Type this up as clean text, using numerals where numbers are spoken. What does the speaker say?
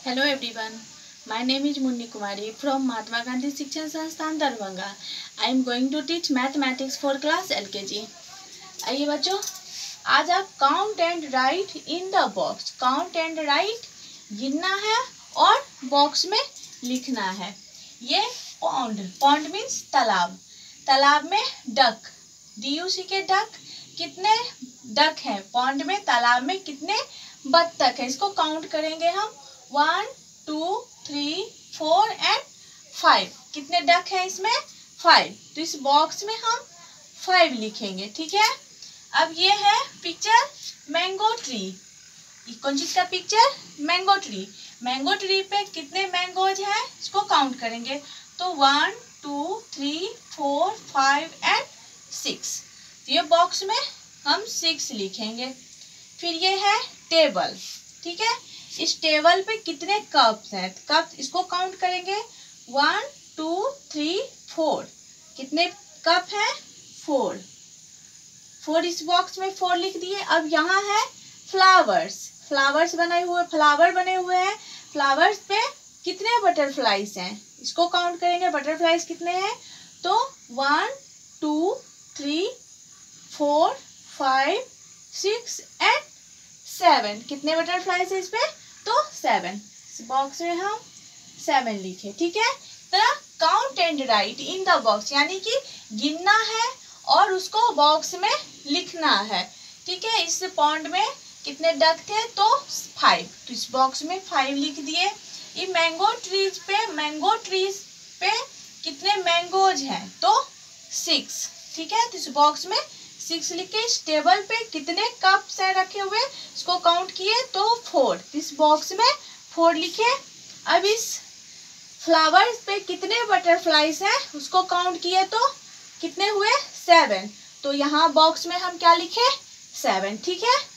Hello everyone, my name is Munni Kumari from Mahatma Gandhi Shikshan Sansthan Darbhanga. I am going to teach mathematics for class LKG. आइए बच्चों, आज आप count and write in the box, count and write गिनना है और box में लिखना है। ये पॉन्ड, पॉन्ड मीन्स तालाब, तालाब में डक, DUC के डक, कितने डक हैं पॉन्ड में, तालाब में कितने बत्तख है, इसको काउंट करेंगे हम। 1 2 3 4 एंड 5। कितने डक है इसमें? 5। तो इस बॉक्स में हम 5 लिखेंगे, ठीक है। अब ये है पिक्चर मैंगो ट्री। कौन चीज का picture? Mango tree. Mango tree पे कितने मैंगोज हैं इसको काउंट करेंगे। तो 1 2 3 4 5 एंड 6। ये बॉक्स में हम 6 लिखेंगे। फिर ये है टेबल, ठीक है। इस टेबल पे कितने कप्स हैं, कप इसको काउंट करेंगे। 1 2 3 4। कितने कप हैं? 4 इस बॉक्स में 4 लिख दिए। अब यहाँ है फ्लावर्स, फ्लावर्स बने हुए, फ्लावर बने हुए हैं। फ्लावर्स पे कितने बटरफ्लाईज हैं इसको काउंट करेंगे। बटरफ्लाईज कितने हैं? तो 1 2 3 4 5 6 एंड 7। कितने बटरफ्लाईज है इस पे? तो 7। इस बॉक्स में हम 7 लिखे, ठीक है। तो count and write in the box, यानी कि गिनना है और उसको बॉक्स में लिखना है, ठीक है। इस पॉन्ड में कितने डक थे? तो 5। तो इस बॉक्स में 5 लिख दिए। ये मैंगो ट्रीज पे कितने मैंगोज हैं? तो 6, ठीक है। तो इस बॉक्स में 6 लिखे। इस टेबल पे कितने कप्स हैं रखे हुए इसको काउंट किए तो 4। इस बॉक्स में 4 लिखे। अब इस फ्लावर्स पे कितने बटरफ्लाईज हैं उसको काउंट किए तो कितने हुए? 7। तो यहाँ बॉक्स में हम क्या लिखे? 7, ठीक है।